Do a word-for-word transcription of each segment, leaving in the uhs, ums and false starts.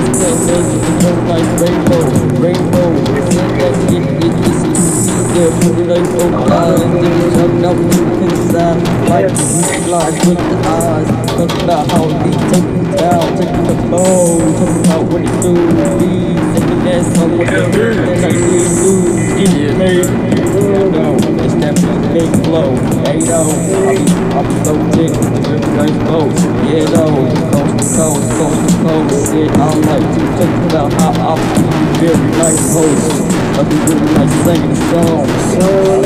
that magic is just like rainbow, rainbow. Send that shit, it is easy. There, put it like so fly, and then you jump out to the side. Like you fly with the eyes. Talk about how we take you down, take you to the bow. Talk about what it do, be singing that song with the hood, and I see you get it made. No, it's that big flow. Hey yo, I be, I be so thick, very nice flow. Yeah, no, coast to coast, coast to coast. Yeah, I like to talk about how I feel. Very nice host. I be really like singing the song. So,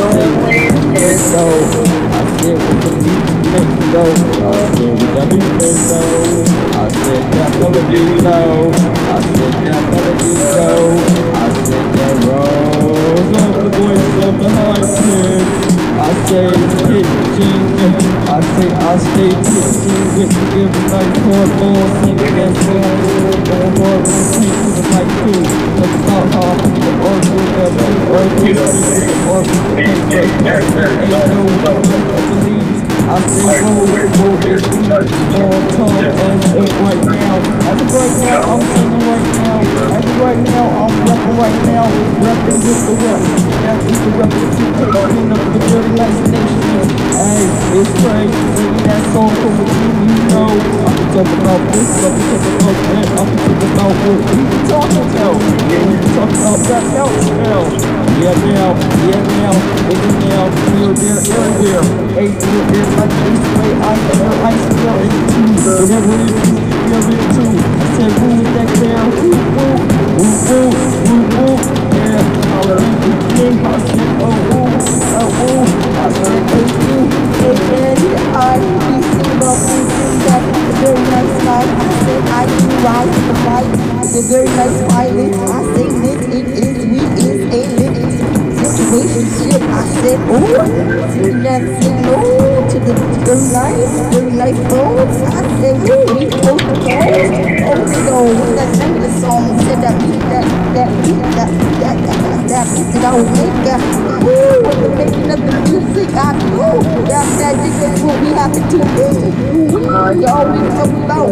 so I said with the beat, make it go. I said with that beat, make it go. I said that melody low. I said that melody low. I said that rose of the voice of the high pitch. I say pitching. I say I stay pitching with the every night hardball singing that song. Going hard when it came to the mic too. Talk about how the art will never, art will never, art will never. Ain't no one I believe. I say roll, roll this beat on top and up right now. As of right now, I'm singing right now. As of right now, I'm rapping right now. Rapping with the rap. That is the representation of the dirty life nation. Hey, it's crazy singing that song from the team, you know. I'm talking about this, I'm talking about that, I'm talking about what we talking about. Yeah, we talking about that out now. Yeah, now, yeah, now, it's now, we're there everywhere. Hey, we're there like this way, I feel, I feel it too. Whatever it is, feel it too. I said, who is that there? Woo, woo, woo, woo, woo, woo. Yeah, I'll be the king. I said, oh, woo, oh, woo. I said, hey, you, hey, Daddy, I be singing about this thing that is a very nice life. I said, I do ride to the fight. It's a very nice pilot. I say, lit, it is, we is a lit situationship. I said, oh, sing that thing, oh, to the very nice, very nice bones. I said, woo, we close the bones. Oh, so what's that name of the song? Said that beat, that, that beat, that, that, that, that beat that I would make. That, woo, with the making of the music, I know that magic is what we have to do. We always talk about,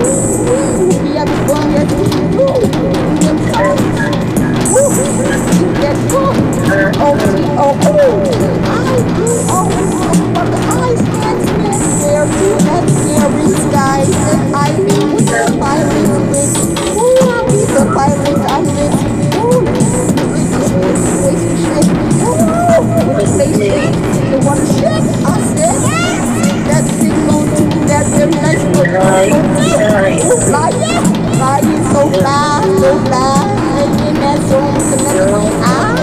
we have fun, yes, we do. Woo, that's good. O T O O. I do always talk about the eyes, hands, hands, there, too, and scary skies. And I mean, with the violence with, ooh, I mean, the violence I live. Ooh, relationship. Ooh, relationship. The one shit, I said, that signal to that very nice book. Ooh, fly, fly is so fly, so fly. Making that song to let me ah.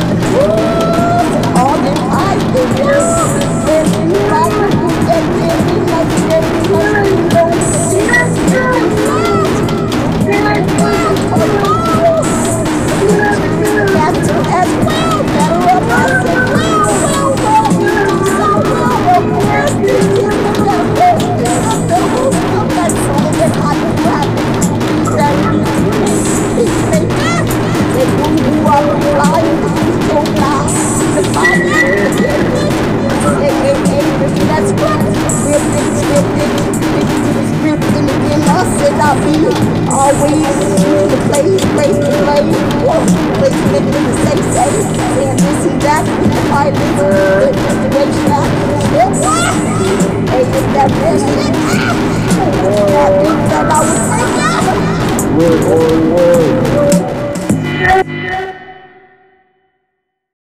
All them eyes, they just and in the life of the day, they be like every time you know it's just that's as well, better up, I said, well, well, well, we do so well, well, where's the kids that are the host of that song that I can rap that they say, they who are lying, so loud, the fire, that's right, scripted, scripted, stick to the script, and again, I said I'll be always choose the place, place to play, place to make the say, say, and this and that, with the pilot, the situation, hey, it's that bullshit, that beat that I was saying, Word, word, word.